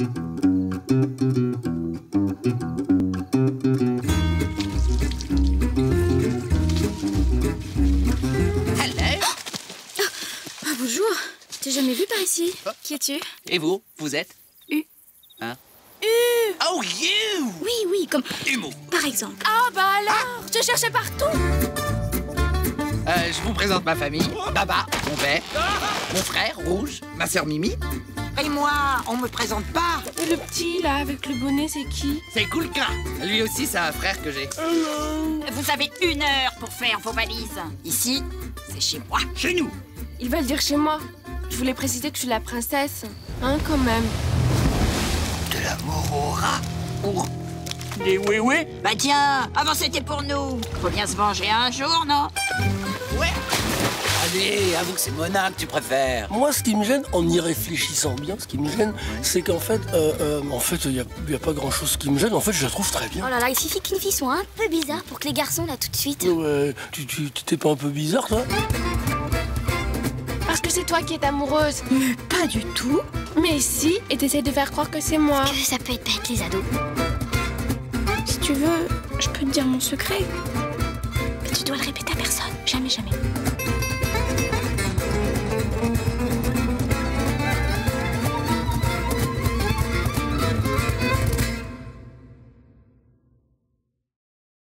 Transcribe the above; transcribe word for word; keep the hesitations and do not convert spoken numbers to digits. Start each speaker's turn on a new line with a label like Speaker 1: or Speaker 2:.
Speaker 1: Bonjour, je t'ai jamais vu par ici. Oh. Qui es-tu?
Speaker 2: Et vous, vous êtes?
Speaker 1: U.
Speaker 2: Hein?
Speaker 1: U.
Speaker 2: Oh, you!
Speaker 1: Oui, oui, comme...
Speaker 2: Humo.
Speaker 1: Par exemple. Ah, bah alors, je te cherchais partout.
Speaker 2: Euh, je vous présente ma famille. Baba, mon père, mon frère, Rouge, ma sœur Mimi.
Speaker 3: Et moi, on me présente pas.
Speaker 1: Et le petit, là, avec le bonnet, c'est qui?
Speaker 2: C'est Koulka. Lui aussi, c'est un frère que j'ai.
Speaker 3: Vous avez une heure pour faire vos valises. Ici, c'est chez moi.
Speaker 2: Chez nous.
Speaker 1: Ils veulent dire chez moi. Je voulais préciser que je suis la princesse. Hein, quand même.
Speaker 2: De l'amour au rat pour des oui-oui.
Speaker 3: Bah tiens, avant c'était pour nous. Faut bien se venger un jour, non?
Speaker 2: Ouais. Allez, avoue que c'est Mona que tu préfères.
Speaker 4: Moi, ce qui me gêne, en y réfléchissant bien, ce qui me gêne, c'est qu'en fait, euh, euh, en fait, il n'y a, y a pas grand-chose qui me gêne. En fait, je la trouve très bien.
Speaker 5: Oh là là, il suffit qu'une fille soit un peu bizarre pour que les garçons, là, tout de suite...
Speaker 4: Ouais, tu tu t'es pas un peu bizarre, toi?
Speaker 1: Parce que c'est toi qui es amoureuse.
Speaker 5: Mais pas du tout.
Speaker 1: Mais si, et t'essayes de faire croire que c'est moi.
Speaker 5: Que ça peut être bête, les ados.
Speaker 1: Si tu veux, je peux te dire mon secret.
Speaker 5: Mais tu dois le répéter à personne. Jamais, jamais.